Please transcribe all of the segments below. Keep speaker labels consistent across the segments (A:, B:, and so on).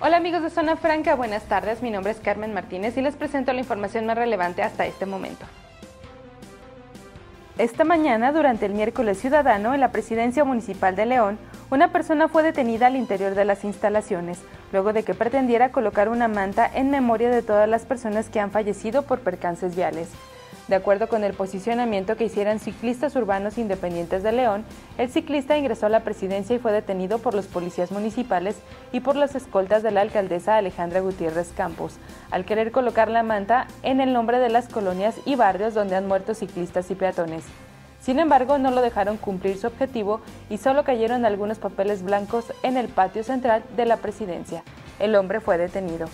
A: Hola amigos de Zona Franca, buenas tardes. Mi nombre es Carmen Martínez y les presento la información más relevante hasta este momento. Esta mañana, durante el miércoles ciudadano, en la Presidencia Municipal de León, una persona fue detenida al interior de las instalaciones, luego de que pretendiera colocar una manta en memoria de todas las personas que han fallecido por percances viales. De acuerdo con el posicionamiento que hicieron ciclistas urbanos independientes de León, el ciclista ingresó a la presidencia y fue detenido por los policías municipales y por las escoltas de la alcaldesa Alejandra Gutiérrez Campos, al querer colocar la manta en el nombre de las colonias y barrios donde han muerto ciclistas y peatones. Sin embargo, no lo dejaron cumplir su objetivo y solo cayeron algunos papeles blancos en el patio central de la presidencia. El hombre fue detenido.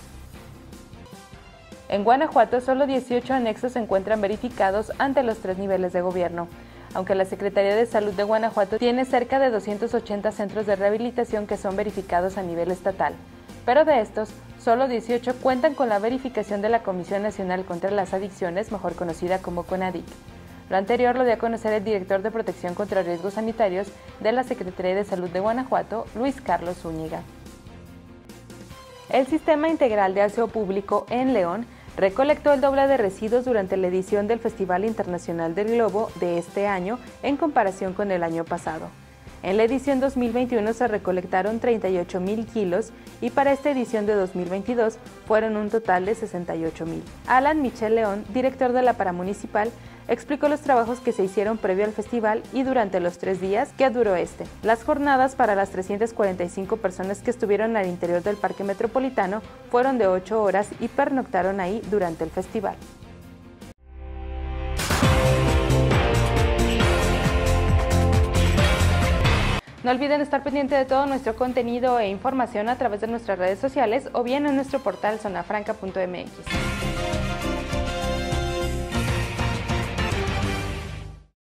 A: En Guanajuato, solo 18 anexos se encuentran verificados ante los 3 niveles de gobierno. Aunque la Secretaría de Salud de Guanajuato tiene cerca de 280 centros de rehabilitación que son verificados a nivel estatal, pero de estos, solo 18 cuentan con la verificación de la Comisión Nacional contra las Adicciones, mejor conocida como CONADIC. Lo anterior lo dio a conocer el director de Protección contra Riesgos Sanitarios de la Secretaría de Salud de Guanajuato, Luis Carlos Zúñiga. El Sistema Integral de Aseo Público en León recolectó el doble de residuos durante la edición del Festival Internacional del Globo de este año en comparación con el año pasado. En la edición 2021 se recolectaron 38,000 kilos y para esta edición de 2022 fueron un total de 68,000. Alan Michel León, director de la Paramunicipal, explicó los trabajos que se hicieron previo al festival y durante los 3 días que duró este. Las jornadas para las 345 personas que estuvieron al interior del Parque Metropolitano fueron de 8 horas y pernoctaron ahí durante el festival. No olviden estar pendiente de todo nuestro contenido e información a través de nuestras redes sociales o bien en nuestro portal zonafranca.mx.